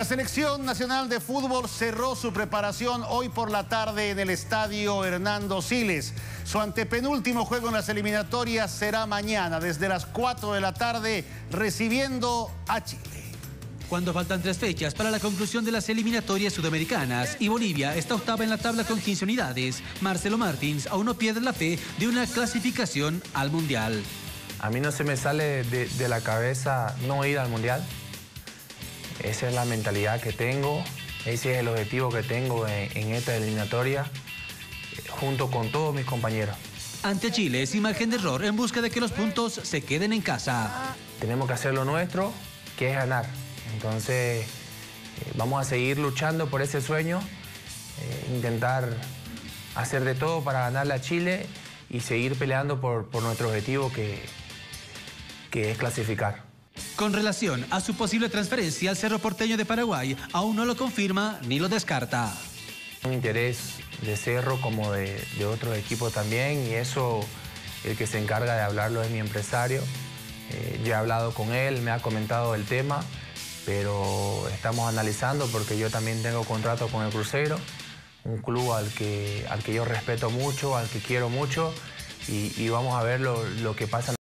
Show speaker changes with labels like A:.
A: La Selección Nacional de Fútbol cerró su preparación hoy por la tarde en el estadio Hernando Siles. Su antepenúltimo juego en las eliminatorias será mañana desde las 4 de la tarde recibiendo a Chile.
B: Cuando faltan 3 fechas para la conclusión de las eliminatorias sudamericanas y Bolivia está octava en la tabla con 15 unidades, Marcelo Martins aún no pierde la fe de una clasificación al Mundial.
C: A mí no se me sale de la cabeza no ir al Mundial. Esa es la mentalidad que tengo, ese es el objetivo que tengo en esta eliminatoria, junto con todos mis compañeros.
B: Ante Chile es imagen de error en busca de que los puntos se queden en casa.
C: Tenemos que hacer lo nuestro, que es ganar. Entonces, vamos a seguir luchando por ese sueño, intentar hacer de todo para ganarle a Chile y seguir peleando por nuestro objetivo que es clasificar.
B: Con relación a su posible transferencia al Cerro Porteño de Paraguay, aún no lo confirma ni lo descarta.
C: Un interés de Cerro como de otros equipos también, y eso el que se encarga de hablarlo es mi empresario. Yo he hablado con él, me ha comentado el tema, pero estamos analizando porque yo también tengo contrato con el Cruzeiro, un club al que yo respeto mucho, al que quiero mucho, y vamos a ver lo que pasa.